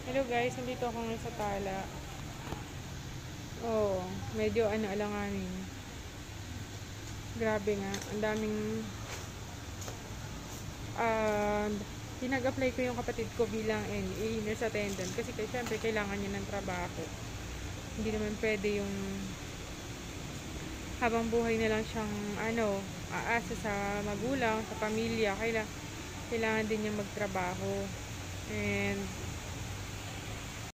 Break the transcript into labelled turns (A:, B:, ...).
A: Hello guys, nandito ako ngayon sa Tala. Oh, medyo alanganin. Grabe nga, ang daming uh, pinag-apply ko yung kapatid ko bilang nurse attendant kasi syempre kailangan niya ng trabaho. Hindi naman pwede yung habang buhay na lang siyang aasa sa magulang, sa pamilya. Kailangan din niya magtrabaho. And